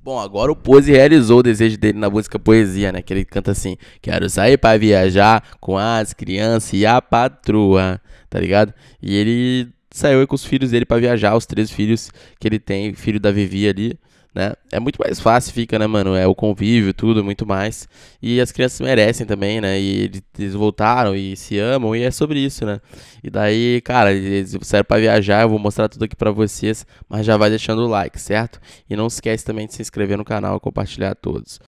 Bom, agora o Pose realizou o desejo dele na música Poesia, né? Que ele canta assim: quero sair pra viajar com as crianças e a patroa, tá ligado? E ele saiu aí com os filhos dele pra viajar, os 3 filhos que ele tem, filho da Vivi ali, né? É muito mais fácil, fica, né, mano? É o convívio, tudo, muito mais. E as crianças merecem também, né? E eles voltaram e se amam, e é sobre isso, né? E daí, cara, eles saíram pra viajar, eu vou mostrar tudo aqui pra vocês, mas já vai deixando o like, certo? E não esquece também de se inscrever no canal e compartilhar a todos.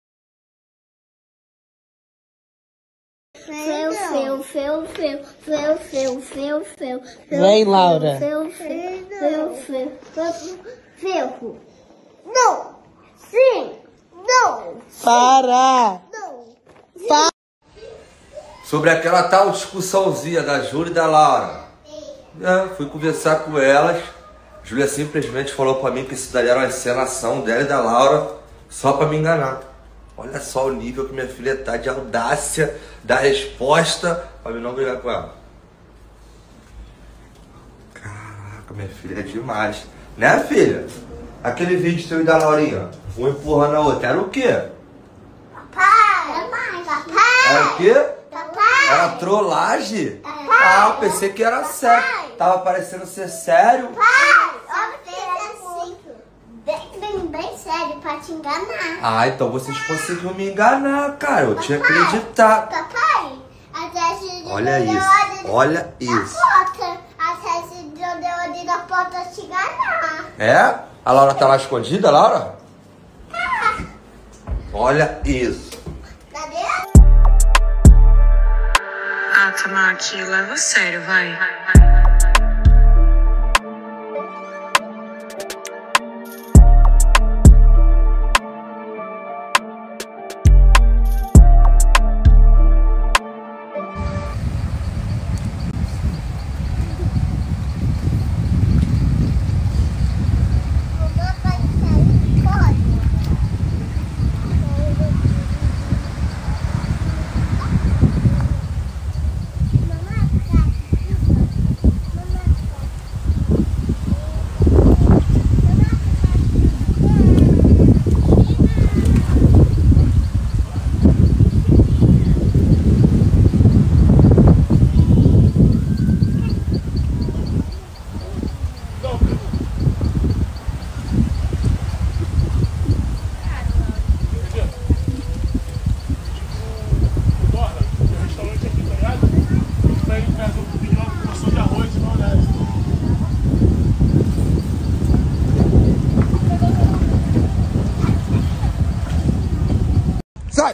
Vem, Laura. Não! Sim! Não! Para! Não! Sobre aquela tal discussãozinha da Júlia e da Laura. Fui conversar com elas. Júlia simplesmente falou pra mim que isso daí era uma encenação dela e da Laura só pra me enganar. Olha só o nível que minha filha tá de audácia da resposta pra mim não brigar com ela. Caraca, minha filha é demais. Né, filha? Aquele vídeo seu e da Laurinha, um empurrando a outra, era o quê? Papai! Era o quê? Papai! Era trollagem? Ah, eu pensei que era sério. Tava parecendo ser sério. Pai! Olha que é assim. Bem sério, pra te enganar. Ah, então vocês conseguiram me enganar, cara. Eu tinha acreditado. Papai! Olha isso, olha isso. Até se deu da porta te enganar. É? A Laura tá lá escondida, Laura? Olha isso. Cadê? Ah, Tamaki, leva a sério, vai. Sai!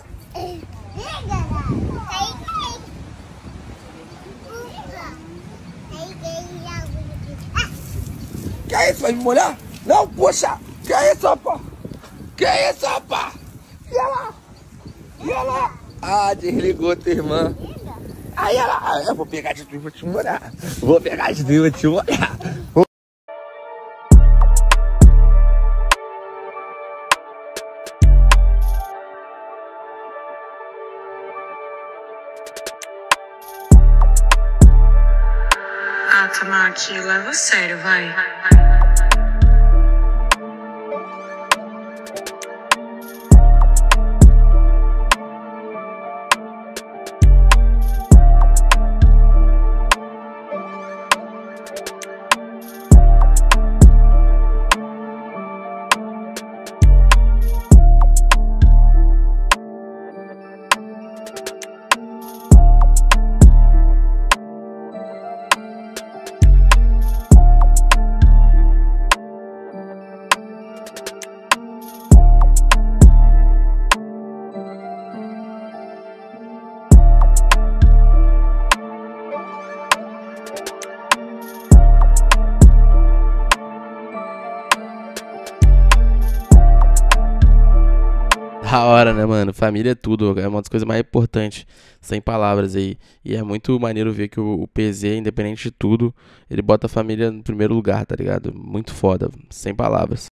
Que é isso? Vai me molhar? Não, poxa! Que é isso, rapaz? Que é isso, rapaz? E ela? E ela? Ah, desligou tua irmã. Aí ela... Eu vou pegar de tu e vou te molhar. Vou pegar de tu e vou te molhar. Ah, Tamaki, leva a sério, vai. Da hora, né, mano? Família é tudo, é uma das coisas mais importantes, sem palavras aí. E é muito maneiro ver que o PZ, independente de tudo, ele bota a família no primeiro lugar, tá ligado? Muito foda, sem palavras.